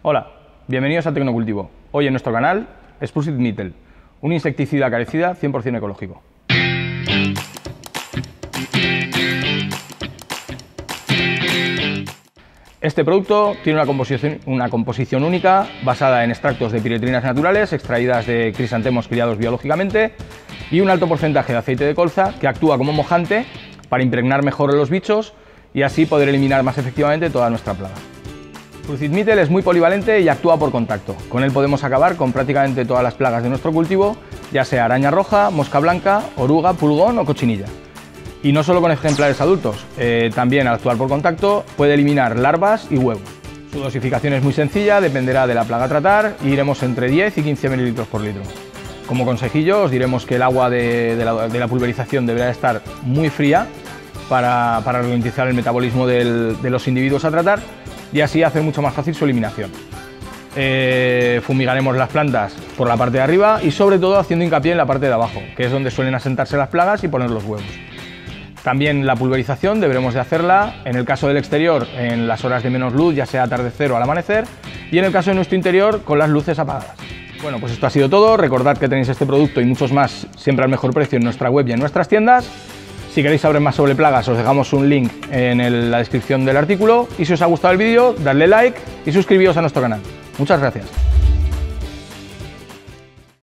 Hola, bienvenidos a Tecnocultivo. Hoy en nuestro canal, Sprucid Mittel, un insecticida acarecida 100% ecológico. Este producto tiene una composición única basada en extractos de piretrinas naturales extraídas de crisantemos criados biológicamente y un alto porcentaje de aceite de colza que actúa como mojante para impregnar mejor a los bichos y así poder eliminar más efectivamente toda nuestra plaga. Sprucid Mittel es muy polivalente y actúa por contacto. Con él podemos acabar con prácticamente todas las plagas de nuestro cultivo, ya sea araña roja, mosca blanca, oruga, pulgón o cochinilla. Y no solo con ejemplares adultos, también al actuar por contacto puede eliminar larvas y huevos. Su dosificación es muy sencilla, dependerá de la plaga a tratar y iremos entre 10 y 15 ml por litro. Como consejillo os diremos que el agua de la pulverización deberá estar muy fría para ralentizar el metabolismo de los individuos a tratar y así hacer mucho más fácil su eliminación. Fumigaremos las plantas por la parte de arriba y sobre todo haciendo hincapié en la parte de abajo, que es donde suelen asentarse las plagas y poner los huevos. También la pulverización deberemos de hacerla, en el caso del exterior, en las horas de menos luz, ya sea atardecer o al amanecer, y en el caso de nuestro interior, con las luces apagadas. Bueno, pues esto ha sido todo. Recordad que tenéis este producto y muchos más siempre al mejor precio en nuestra web y en nuestras tiendas. Si queréis saber más sobre plagas, os dejamos un link en la descripción del artículo, y si os ha gustado el vídeo, dadle like y suscribíos a nuestro canal. Muchas gracias.